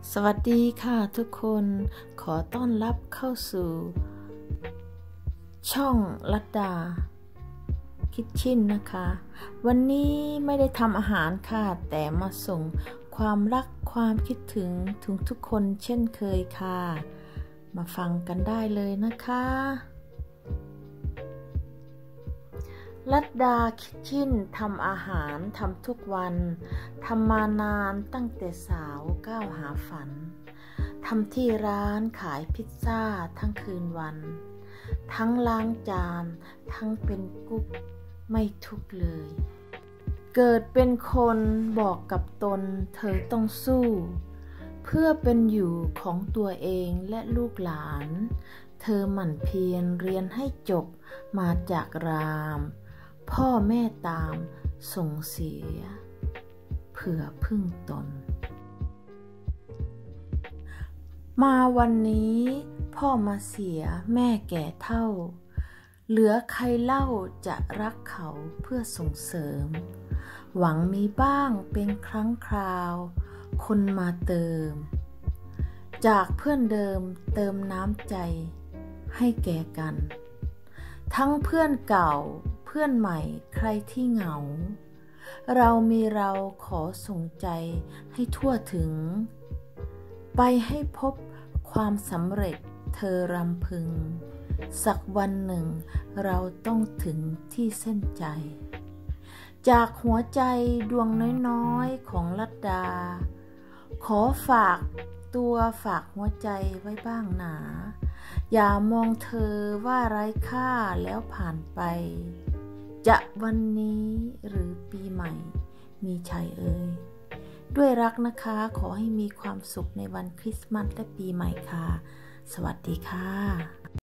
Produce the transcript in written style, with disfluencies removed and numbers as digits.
สวัสดีค่ะทุกคนขอต้อนรับเข้าสู่ช่องลัดดาคิทเช่นนะคะวันนี้ไม่ได้ทำอาหารค่ะแต่มาส่งความรักความคิดถึงทุกคนเช่นเคยค่ะมาฟังกันได้เลยนะคะลัดดาคิทเช่นทำอาหารทำทุกวันทำมานานตั้งแต่สาวก้าวหาฝันทำที่ร้านขายพิซซ่าทั้งคืนวันทั้งล้างจานทั้งเป็นกุ๊กไม่ทุกข์เลยเกิดเป็นคนบอกกับตนเธอต้องสู้เพื่อเป็นอยู่ของตัวเองและลูกหลานเธอหมั่นเพียรเรียนให้จบมาจากรามพ่อแม่ตามส่งเสียเพื่อพึ่งตนมาวันนี้พ่อมาเสียแม่แก่เฒ่าเหลือใครเล่าจะรักเขาเพื่อส่งเสริมหวังมีบ้างเป็นครั้งคราวคนมาเติมจากเพื่อนเดิมเติมน้ำใจให้แก่กันทั้งเพื่อนเก่าเพื่อนใหม่ใครที่เหงาเรามีเราขอส่งใจให้ทั่วถึงไปให้พบความสำเร็จเธอรำพึงสักวันหนึ่งเราต้องถึงที่เส้นใจจากหัวใจดวงน้อยๆของลัดดาขอฝากตัวฝากหัวใจไว้บ้างหนาอย่ามองเธอว่าไร้ค่าแล้วผ่านไปจะวันนี้หรือปีใหม่มีชัยเอ่ยด้วยรักนะคะขอให้มีความสุขในวันคริสต์มาสและปีใหม่ค่ะสวัสดีค่ะ